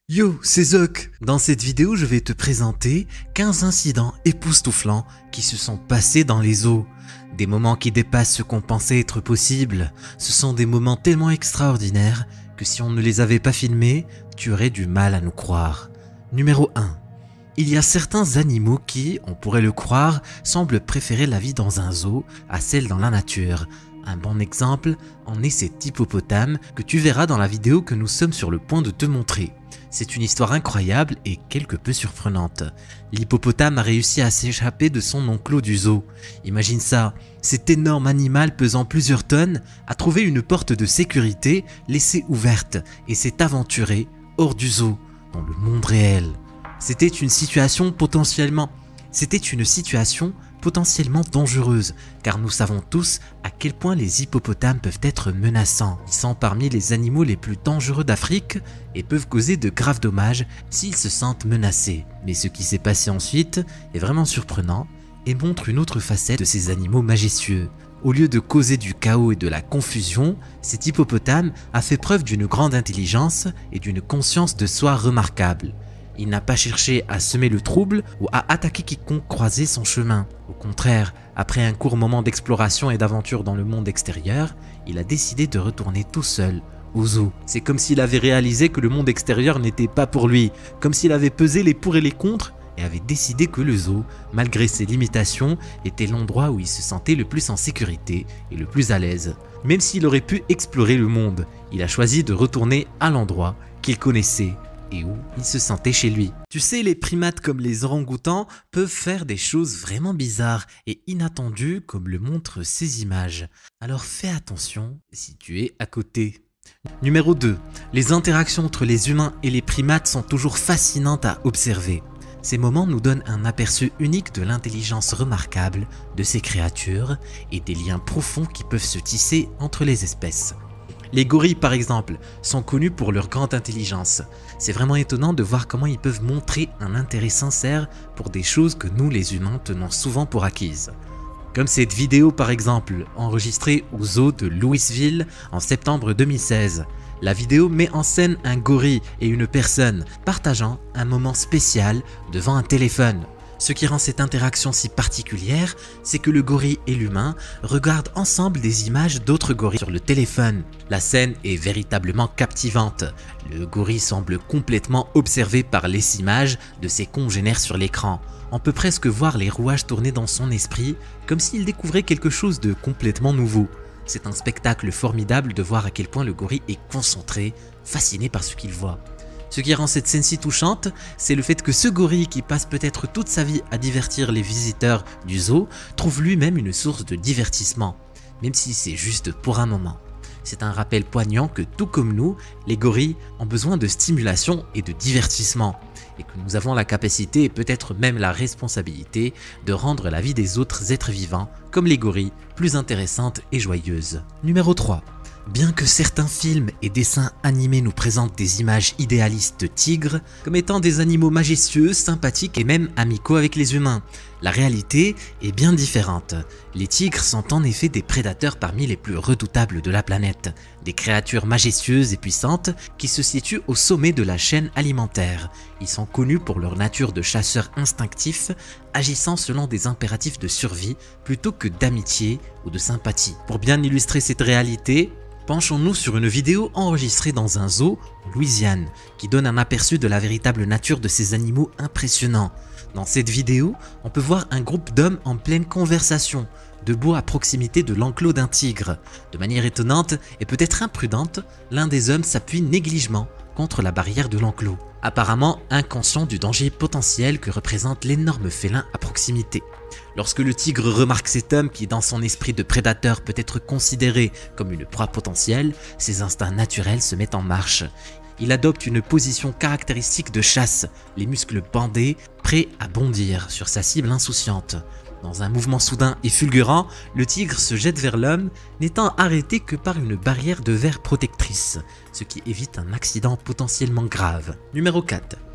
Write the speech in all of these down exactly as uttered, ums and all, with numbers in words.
Yo, c'est Zoc. Dans cette vidéo, je vais te présenter quinze incidents époustouflants qui se sont passés dans les zoos. Des moments qui dépassent ce qu'on pensait être possible. Ce sont des moments tellement extraordinaires que si on ne les avait pas filmés, tu aurais du mal à nous croire. Numéro un. Il y a certains animaux qui, on pourrait le croire, semblent préférer la vie dans un zoo à celle dans la nature. Un bon exemple en est cet hippopotame que tu verras dans la vidéo que nous sommes sur le point de te montrer. C'est une histoire incroyable et quelque peu surprenante. L'hippopotame a réussi à s'échapper de son enclos du zoo. Imagine ça, cet énorme animal pesant plusieurs tonnes a trouvé une porte de sécurité laissée ouverte et s'est aventuré hors du zoo, dans le monde réel. C'était une situation potentiellement... C'était une situation potentiellement dangereuse, car nous savons tous à quel point les hippopotames peuvent être menaçants. Ils sont parmi les animaux les plus dangereux d'Afrique et peuvent causer de graves dommages s'ils se sentent menacés. Mais ce qui s'est passé ensuite est vraiment surprenant et montre une autre facette de ces animaux majestueux. Au lieu de causer du chaos et de la confusion, cet hippopotame a fait preuve d'une grande intelligence et d'une conscience de soi remarquable. Il n'a pas cherché à semer le trouble ou à attaquer quiconque croisait son chemin. Au contraire, après un court moment d'exploration et d'aventure dans le monde extérieur, il a décidé de retourner tout seul au zoo. C'est comme s'il avait réalisé que le monde extérieur n'était pas pour lui, comme s'il avait pesé les pour et les contre et avait décidé que le zoo, malgré ses limitations, était l'endroit où il se sentait le plus en sécurité et le plus à l'aise. Même s'il aurait pu explorer le monde, il a choisi de retourner à l'endroit qu'il connaissait et où il se sentait chez lui. Tu sais, les primates comme les orang-outans peuvent faire des choses vraiment bizarres et inattendues comme le montrent ces images. Alors fais attention si tu es à côté. Numéro deux. Les interactions entre les humains et les primates sont toujours fascinantes à observer. Ces moments nous donnent un aperçu unique de l'intelligence remarquable de ces créatures et des liens profonds qui peuvent se tisser entre les espèces. Les gorilles par exemple sont connus pour leur grande intelligence. C'est vraiment étonnant de voir comment ils peuvent montrer un intérêt sincère pour des choses que nous les humains tenons souvent pour acquises. Comme cette vidéo par exemple, enregistrée au zoo de Louisville en septembre deux mille seize. La vidéo met en scène un gorille et une personne partageant un moment spécial devant un téléphone. Ce qui rend cette interaction si particulière, c'est que le gorille et l'humain regardent ensemble des images d'autres gorilles sur le téléphone. La scène est véritablement captivante. Le gorille semble complètement observé par les images de ses congénères sur l'écran. On peut presque voir les rouages tourner dans son esprit, comme s'il découvrait quelque chose de complètement nouveau. C'est un spectacle formidable de voir à quel point le gorille est concentré, fasciné par ce qu'il voit. Ce qui rend cette scène si touchante, c'est le fait que ce gorille qui passe peut-être toute sa vie à divertir les visiteurs du zoo, trouve lui-même une source de divertissement, même si c'est juste pour un moment. C'est un rappel poignant que tout comme nous, les gorilles ont besoin de stimulation et de divertissement, et que nous avons la capacité et peut-être même la responsabilité de rendre la vie des autres êtres vivants, comme les gorilles, plus intéressante et joyeuse. Numéro trois. Bien que certains films et dessins animés nous présentent des images idéalistes de tigres comme étant des animaux majestueux, sympathiques et même amicaux avec les humains, la réalité est bien différente. Les tigres sont en effet des prédateurs parmi les plus redoutables de la planète, des créatures majestueuses et puissantes qui se situent au sommet de la chaîne alimentaire. Ils sont connus pour leur nature de chasseurs instinctifs, agissant selon des impératifs de survie plutôt que d'amitié ou de sympathie. Pour bien illustrer cette réalité, penchons-nous sur une vidéo enregistrée dans un zoo en Louisiane qui donne un aperçu de la véritable nature de ces animaux impressionnants. Dans cette vidéo, on peut voir un groupe d'hommes en pleine conversation, debout à proximité de l'enclos d'un tigre. De manière étonnante et peut-être imprudente, l'un des hommes s'appuie négligemment contre la barrière de l'enclos, apparemment inconscient du danger potentiel que représente l'énorme félin à proximité. Lorsque le tigre remarque cet homme qui dans son esprit de prédateur peut être considéré comme une proie potentielle, ses instincts naturels se mettent en marche. Il adopte une position caractéristique de chasse, les muscles bandés, prêts à bondir sur sa cible insouciante. Dans un mouvement soudain et fulgurant, le tigre se jette vers l'homme, n'étant arrêté que par une barrière de verre protectrice, ce qui évite un accident potentiellement grave. Numéro quatre.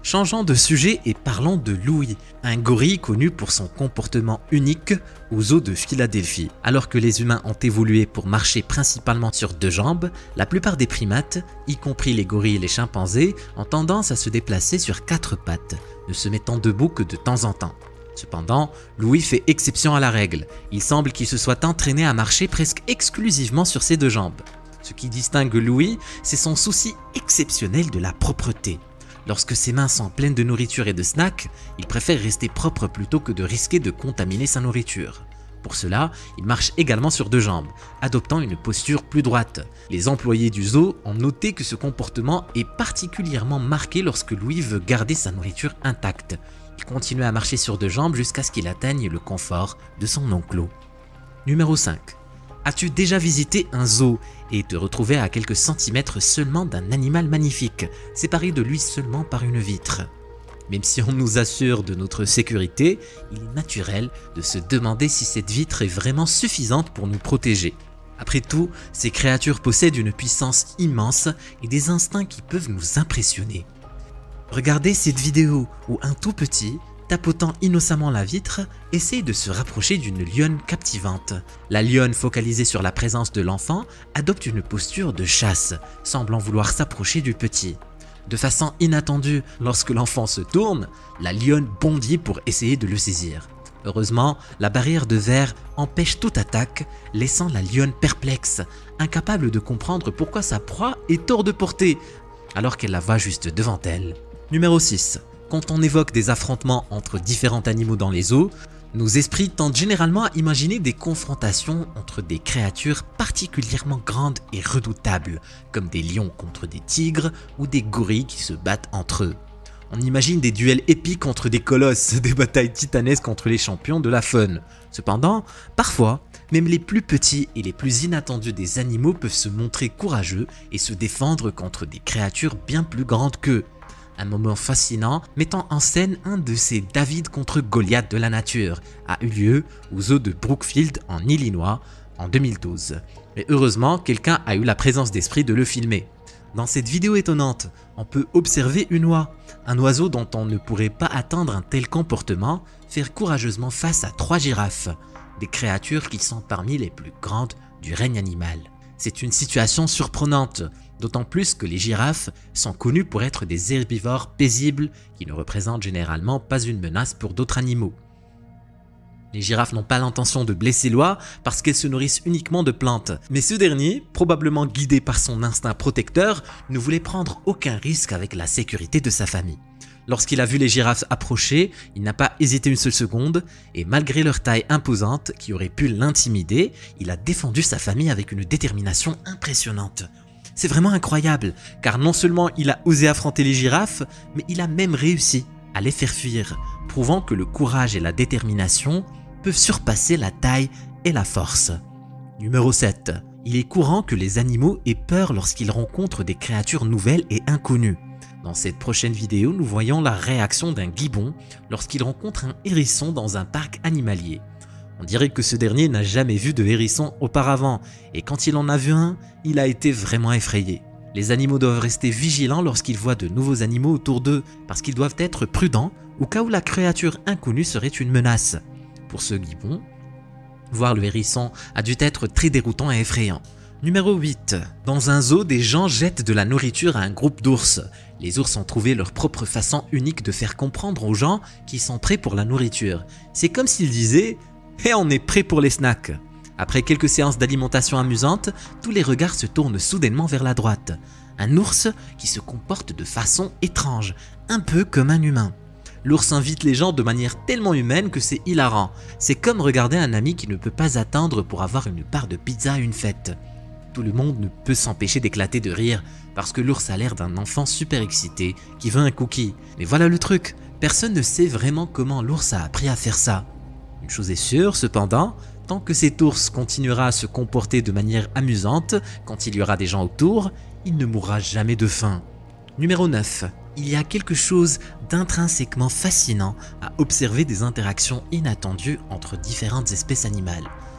Changeons de sujet et parlons de Louis, un gorille connu pour son comportement unique aux zoos de Philadelphie. Alors que les humains ont évolué pour marcher principalement sur deux jambes, la plupart des primates, y compris les gorilles et les chimpanzés, ont tendance à se déplacer sur quatre pattes, ne se mettant debout que de temps en temps. Cependant, Louis fait exception à la règle. Il semble qu'il se soit entraîné à marcher presque exclusivement sur ses deux jambes. Ce qui distingue Louis, c'est son souci exceptionnel de la propreté. Lorsque ses mains sont pleines de nourriture et de snacks, il préfère rester propre plutôt que de risquer de contaminer sa nourriture. Pour cela, il marche également sur deux jambes, adoptant une posture plus droite. Les employés du zoo ont noté que ce comportement est particulièrement marqué lorsque Louis veut garder sa nourriture intacte. Il continue à marcher sur deux jambes jusqu'à ce qu'il atteigne le confort de son enclos. Numéro cinq. As-tu déjà visité un zoo et te retrouvé à quelques centimètres seulement d'un animal magnifique, séparé de lui seulement par une vitre? Même si on nous assure de notre sécurité, il est naturel de se demander si cette vitre est vraiment suffisante pour nous protéger. Après tout, ces créatures possèdent une puissance immense et des instincts qui peuvent nous impressionner. Regardez cette vidéo où un tout petit, tapotant innocemment la vitre, essaye de se rapprocher d'une lionne captivante. La lionne, focalisée sur la présence de l'enfant, adopte une posture de chasse, semblant vouloir s'approcher du petit. De façon inattendue, lorsque l'enfant se tourne, la lionne bondit pour essayer de le saisir. Heureusement, la barrière de verre empêche toute attaque, laissant la lionne perplexe, incapable de comprendre pourquoi sa proie est hors de portée, alors qu'elle la voit juste devant elle. Numéro six. Quand on évoque des affrontements entre différents animaux dans les zoos, nos esprits tendent généralement à imaginer des confrontations entre des créatures particulièrement grandes et redoutables, comme des lions contre des tigres ou des gorilles qui se battent entre eux. On imagine des duels épiques entre des colosses, des batailles titanesques contre les champions de la faune. Cependant, parfois, même les plus petits et les plus inattendus des animaux peuvent se montrer courageux et se défendre contre des créatures bien plus grandes qu'eux. Un moment fascinant mettant en scène un de ces David contre Goliath de la nature a eu lieu au zoo de Brookfield en Illinois en deux mille douze. Et heureusement, quelqu'un a eu la présence d'esprit de le filmer. Dans cette vidéo étonnante, on peut observer une oie, un oiseau dont on ne pourrait pas attendre un tel comportement, faire courageusement face à trois girafes, des créatures qui sont parmi les plus grandes du règne animal. C'est une situation surprenante, d'autant plus que les girafes sont connues pour être des herbivores paisibles qui ne représentent généralement pas une menace pour d'autres animaux. Les girafes n'ont pas l'intention de blesser l'oie parce qu'elles se nourrissent uniquement de plantes, mais ce dernier, probablement guidé par son instinct protecteur, ne voulait prendre aucun risque avec la sécurité de sa famille. Lorsqu'il a vu les girafes approcher, il n'a pas hésité une seule seconde et malgré leur taille imposante qui aurait pu l'intimider, il a défendu sa famille avec une détermination impressionnante. C'est vraiment incroyable, car non seulement il a osé affronter les girafes, mais il a même réussi à les faire fuir, prouvant que le courage et la détermination peuvent surpasser la taille et la force. Numéro sept. Il est courant que les animaux aient peur lorsqu'ils rencontrent des créatures nouvelles et inconnues. Dans cette prochaine vidéo, nous voyons la réaction d'un gibbon lorsqu'il rencontre un hérisson dans un parc animalier. On dirait que ce dernier n'a jamais vu de hérisson auparavant, et quand il en a vu un, il a été vraiment effrayé. Les animaux doivent rester vigilants lorsqu'ils voient de nouveaux animaux autour d'eux, parce qu'ils doivent être prudents au cas où la créature inconnue serait une menace. Pour ce gibbon, voir le hérisson a dû être très déroutant et effrayant. Numéro huit. Dans un zoo, des gens jettent de la nourriture à un groupe d'ours. Les ours ont trouvé leur propre façon unique de faire comprendre aux gens qu'ils sont prêts pour la nourriture. C'est comme s'ils disaient « Et on est prêt pour les snacks ». Après quelques séances d'alimentation amusantes, tous les regards se tournent soudainement vers la droite. Un ours qui se comporte de façon étrange, un peu comme un humain. L'ours invite les gens de manière tellement humaine que c'est hilarant. C'est comme regarder un ami qui ne peut pas attendre pour avoir une part de pizza à une fête. Tout le monde ne peut s'empêcher d'éclater de rire parce que l'ours a l'air d'un enfant super excité qui veut un cookie. Mais voilà le truc, personne ne sait vraiment comment l'ours a appris à faire ça. Une chose est sûre cependant, tant que cet ours continuera à se comporter de manière amusante quand il y aura des gens autour, il ne mourra jamais de faim. Numéro neuf. Il y a quelque chose d'intrinsèquement fascinant à observer des interactions inattendues entre différentes espèces animales.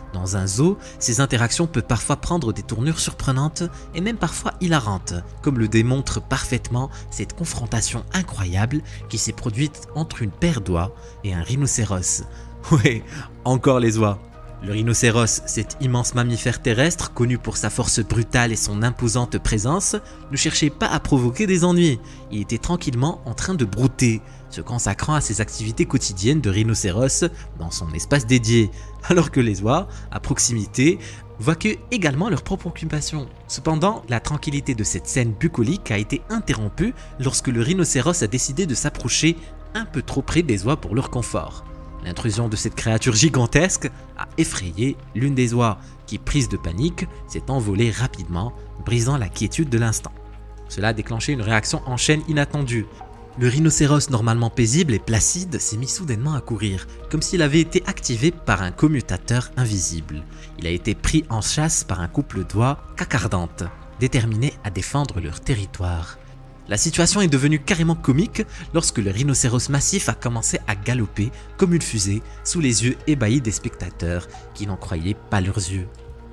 Dans un zoo, ces interactions peuvent parfois prendre des tournures surprenantes et même parfois hilarantes, comme le démontre parfaitement cette confrontation incroyable qui s'est produite entre une paire d'oies et un rhinocéros. Ouais, encore les oies. Le rhinocéros, cet immense mammifère terrestre connu pour sa force brutale et son imposante présence, ne cherchait pas à provoquer des ennuis. Il était tranquillement en train de brouter, se consacrant à ses activités quotidiennes de rhinocéros dans son espace dédié, alors que les oies, à proximité, vaquaient également leurs propres occupations. Cependant, la tranquillité de cette scène bucolique a été interrompue lorsque le rhinocéros a décidé de s'approcher un peu trop près des oies pour leur confort. L'intrusion de cette créature gigantesque a effrayé l'une des oies qui, prise de panique, s'est envolée rapidement, brisant la quiétude de l'instant. Cela a déclenché une réaction en chaîne inattendue. Le rhinocéros normalement paisible et placide s'est mis soudainement à courir, comme s'il avait été activé par un commutateur invisible. Il a été pris en chasse par un couple d'oies cacardantes, déterminés à défendre leur territoire. La situation est devenue carrément comique lorsque le rhinocéros massif a commencé à galoper comme une fusée sous les yeux ébahis des spectateurs qui n'en croyaient pas leurs yeux.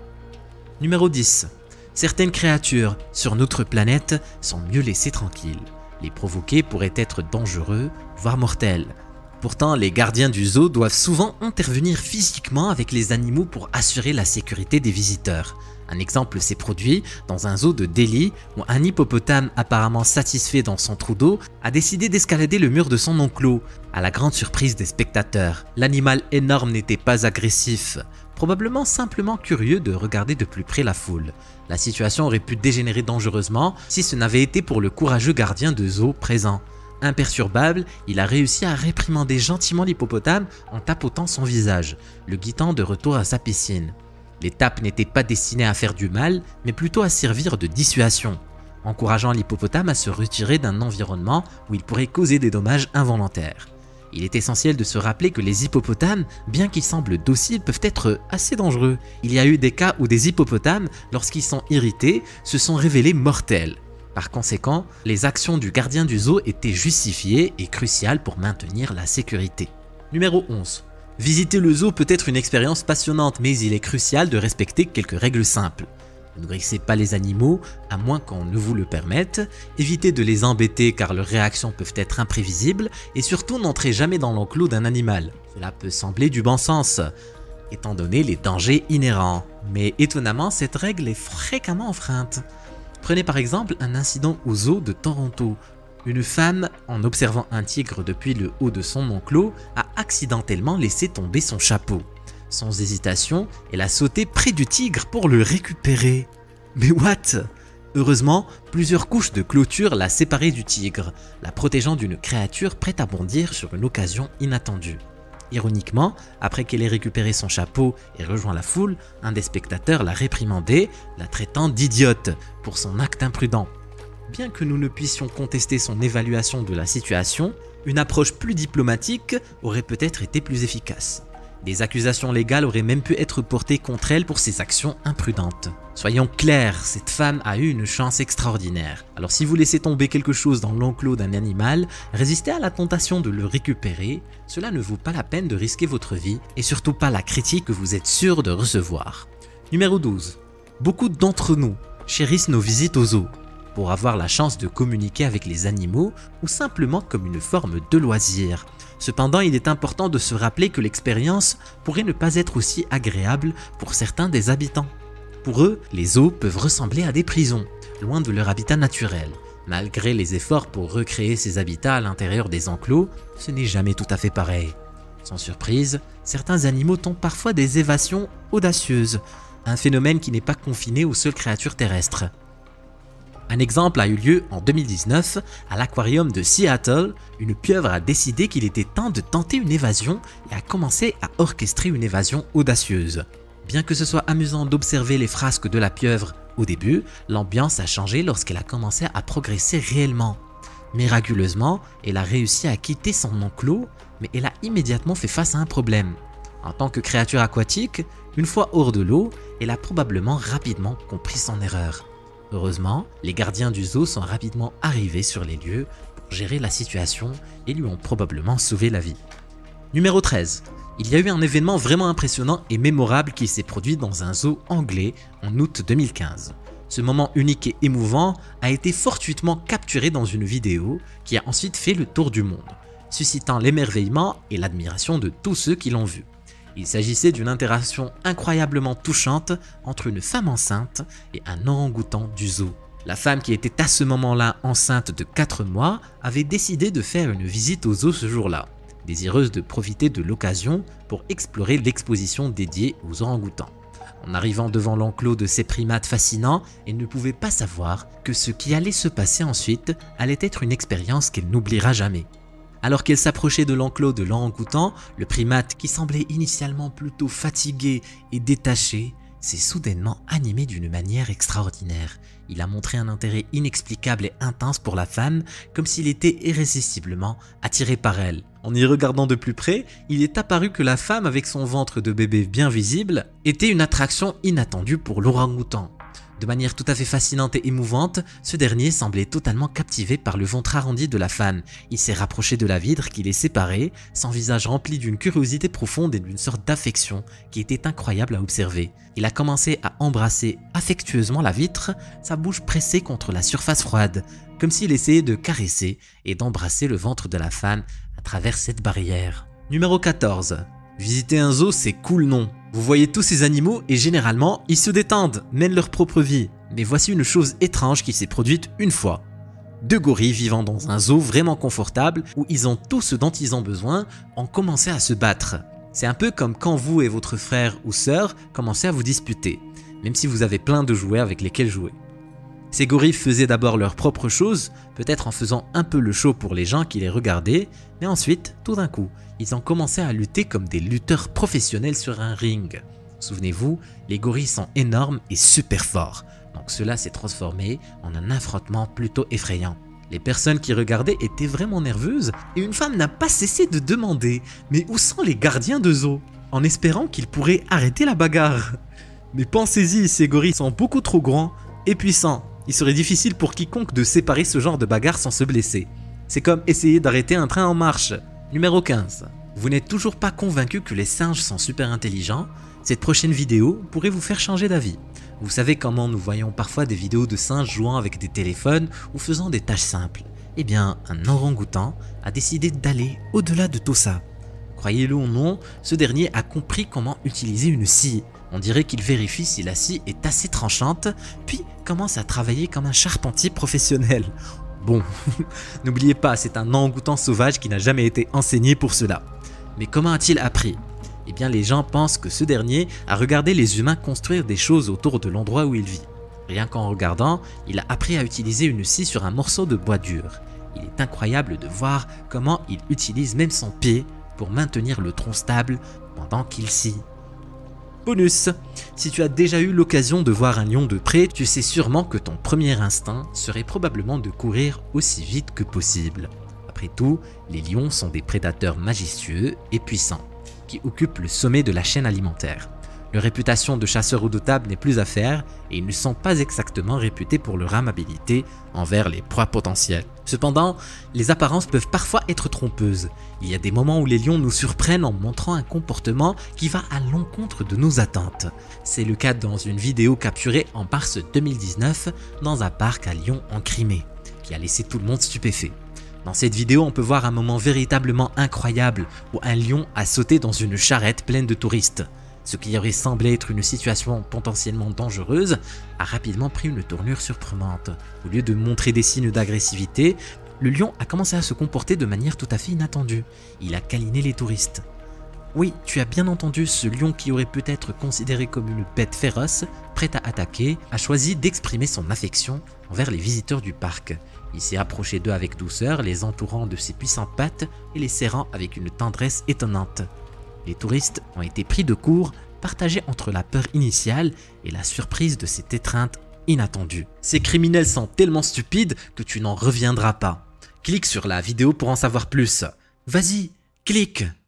Numéro dix. Certaines créatures sur notre planète sont mieux laissées tranquilles. Les provoquer pourrait être dangereux, voire mortel. Pourtant, les gardiens du zoo doivent souvent intervenir physiquement avec les animaux pour assurer la sécurité des visiteurs. Un exemple s'est produit dans un zoo de Delhi où un hippopotame apparemment satisfait dans son trou d'eau a décidé d'escalader le mur de son enclos, à la grande surprise des spectateurs. L'animal énorme n'était pas agressif, probablement simplement curieux de regarder de plus près la foule. La situation aurait pu dégénérer dangereusement si ce n'avait été pour le courageux gardien de zoo présent. Imperturbable, il a réussi à réprimander gentiment l'hippopotame en tapotant son visage, le guidant de retour à sa piscine. L'étape n'était pas destinée à faire du mal, mais plutôt à servir de dissuasion, encourageant l'hippopotame à se retirer d'un environnement où il pourrait causer des dommages involontaires. Il est essentiel de se rappeler que les hippopotames, bien qu'ils semblent dociles, peuvent être assez dangereux. Il y a eu des cas où des hippopotames, lorsqu'ils sont irrités, se sont révélés mortels. Par conséquent, les actions du gardien du zoo étaient justifiées et cruciales pour maintenir la sécurité. Numéro onze. Visiter le zoo peut être une expérience passionnante, mais il est crucial de respecter quelques règles simples. Ne nourrissez pas les animaux, à moins qu'on ne vous le permette, évitez de les embêter car leurs réactions peuvent être imprévisibles, et surtout n'entrez jamais dans l'enclos d'un animal. Cela peut sembler du bon sens, étant donné les dangers inhérents, mais étonnamment cette règle est fréquemment enfreinte. Prenez par exemple un incident au zoo de Toronto. Une femme, en observant un tigre depuis le haut de son enclos, a accidentellement laissé tomber son chapeau. Sans hésitation, elle a sauté près du tigre pour le récupérer. Mais what? Heureusement, plusieurs couches de clôture la séparaient du tigre, la protégeant d'une créature prête à bondir sur une occasion inattendue. Ironiquement, après qu'elle ait récupéré son chapeau et rejoint la foule, un des spectateurs l'a réprimandée, la traitant d'idiote pour son acte imprudent. Bien que nous ne puissions contester son évaluation de la situation, une approche plus diplomatique aurait peut-être été plus efficace. Des accusations légales auraient même pu être portées contre elle pour ses actions imprudentes. Soyons clairs, cette femme a eu une chance extraordinaire. Alors si vous laissez tomber quelque chose dans l'enclos d'un animal, résistez à la tentation de le récupérer, cela ne vaut pas la peine de risquer votre vie et surtout pas la critique que vous êtes sûr de recevoir. Numéro douze. Beaucoup d'entre nous chérissent nos visites aux zoos pour avoir la chance de communiquer avec les animaux ou simplement comme une forme de loisir. Cependant, il est important de se rappeler que l'expérience pourrait ne pas être aussi agréable pour certains des habitants. Pour eux, les zoos peuvent ressembler à des prisons, loin de leur habitat naturel. Malgré les efforts pour recréer ces habitats à l'intérieur des enclos, ce n'est jamais tout à fait pareil. Sans surprise, certains animaux tentent parfois des évasions audacieuses, un phénomène qui n'est pas confiné aux seules créatures terrestres. Un exemple a eu lieu en deux mille dix-neuf à l'aquarium de Seattle. Une pieuvre a décidé qu'il était temps de tenter une évasion et a commencé à orchestrer une évasion audacieuse. Bien que ce soit amusant d'observer les frasques de la pieuvre au début, l'ambiance a changé lorsqu'elle a commencé à progresser réellement. Miraculeusement, elle a réussi à quitter son enclos, mais elle a immédiatement fait face à un problème. En tant que créature aquatique, une fois hors de l'eau, elle a probablement rapidement compris son erreur. Heureusement, les gardiens du zoo sont rapidement arrivés sur les lieux pour gérer la situation et lui ont probablement sauvé la vie. Numéro treize. Il y a eu un événement vraiment impressionnant et mémorable qui s'est produit dans un zoo anglais en août deux mille quinze. Ce moment unique et émouvant a été fortuitement capturé dans une vidéo qui a ensuite fait le tour du monde, suscitant l'émerveillement et l'admiration de tous ceux qui l'ont vu. Il s'agissait d'une interaction incroyablement touchante entre une femme enceinte et un orang-outan du zoo. La femme, qui était à ce moment-là enceinte de quatre mois, avait décidé de faire une visite au zoo ce jour-là, désireuse de profiter de l'occasion pour explorer l'exposition dédiée aux orang-outans. En arrivant devant l'enclos de ces primates fascinants, elle ne pouvait pas savoir que ce qui allait se passer ensuite allait être une expérience qu'elle n'oubliera jamais. Alors qu'elle s'approchait de l'enclos de l'orang-outan, le primate, qui semblait initialement plutôt fatigué et détaché, s'est soudainement animé d'une manière extraordinaire. Il a montré un intérêt inexplicable et intense pour la femme, comme s'il était irrésistiblement attiré par elle. En y regardant de plus près, il est apparu que la femme, avec son ventre de bébé bien visible, était une attraction inattendue pour l'orang-outan. De manière tout à fait fascinante et émouvante, ce dernier semblait totalement captivé par le ventre arrondi de la femme. Il s'est rapproché de la vitre qui les séparait, son visage rempli d'une curiosité profonde et d'une sorte d'affection qui était incroyable à observer. Il a commencé à embrasser affectueusement la vitre, sa bouche pressée contre la surface froide, comme s'il essayait de caresser et d'embrasser le ventre de la femme à travers cette barrière. Numéro quatorze. Visiter un zoo, c'est cool, non? Vous voyez tous ces animaux et généralement, ils se détendent, mènent leur propre vie. Mais voici une chose étrange qui s'est produite une fois. Deux gorilles vivant dans un zoo vraiment confortable, où ils ont tout ce dont ils ont besoin, ont commencé à se battre. C'est un peu comme quand vous et votre frère ou sœur commencez à vous disputer, même si vous avez plein de jouets avec lesquels jouer. Ces gorilles faisaient d'abord leurs propres choses, peut-être en faisant un peu le show pour les gens qui les regardaient, mais ensuite, tout d'un coup, ils ont commencé à lutter comme des lutteurs professionnels sur un ring. Souvenez-vous, les gorilles sont énormes et super forts, donc cela s'est transformé en un affrontement plutôt effrayant. Les personnes qui regardaient étaient vraiment nerveuses et une femme n'a pas cessé de demander « Mais où sont les gardiens de zoo ?» en espérant qu'ils pourraient arrêter la bagarre. Mais pensez-y, ces gorilles sont beaucoup trop grands et puissants. Il serait difficile pour quiconque de séparer ce genre de bagarre sans se blesser. C'est comme essayer d'arrêter un train en marche. Numéro quinze. Vous n'êtes toujours pas convaincu que les singes sont super intelligents? Cette prochaine vidéo pourrait vous faire changer d'avis. Vous savez comment nous voyons parfois des vidéos de singes jouant avec des téléphones ou faisant des tâches simples? Eh bien, un orang-outan a décidé d'aller au-delà de tout ça. Croyez-le ou non, ce dernier a compris comment utiliser une scie. On dirait qu'il vérifie si la scie est assez tranchante, puis commence à travailler comme un charpentier professionnel. Bon, n'oubliez pas, c'est un orang-outan sauvage qui n'a jamais été enseigné pour cela. Mais comment a-t-il appris? Eh bien, les gens pensent que ce dernier a regardé les humains construire des choses autour de l'endroit où il vit. Rien qu'en regardant, il a appris à utiliser une scie sur un morceau de bois dur. Il est incroyable de voir comment il utilise même son pied pour maintenir le tronc stable pendant qu'il scie. Bonus, si tu as déjà eu l'occasion de voir un lion de près, tu sais sûrement que ton premier instinct serait probablement de courir aussi vite que possible. Après tout, les lions sont des prédateurs majestueux et puissants, qui occupent le sommet de la chaîne alimentaire. Leur réputation de chasseurs redoutables n'est plus à faire et ils ne sont pas exactement réputés pour leur amabilité envers les proies potentielles. Cependant, les apparences peuvent parfois être trompeuses. Il y a des moments où les lions nous surprennent en montrant un comportement qui va à l'encontre de nos attentes. C'est le cas dans une vidéo capturée en mars deux mille dix-neuf dans un parc à Lyon en Crimée, qui a laissé tout le monde stupéfait. Dans cette vidéo, on peut voir un moment véritablement incroyable où un lion a sauté dans une charrette pleine de touristes. Ce qui aurait semblé être une situation potentiellement dangereuse a rapidement pris une tournure surprenante. Au lieu de montrer des signes d'agressivité, le lion a commencé à se comporter de manière tout à fait inattendue. Il a câliné les touristes. Oui, tu as bien entendu, ce lion qui aurait pu être considéré comme une bête féroce, prête à attaquer, a choisi d'exprimer son affection envers les visiteurs du parc. Il s'est approché d'eux avec douceur, les entourant de ses puissantes pattes et les serrant avec une tendresse étonnante. Les touristes ont été pris de court, partagés entre la peur initiale et la surprise de cette étreinte inattendue. Ces criminels sont tellement stupides que tu n'en reviendras pas. Clique sur la vidéo pour en savoir plus. Vas-y, clique!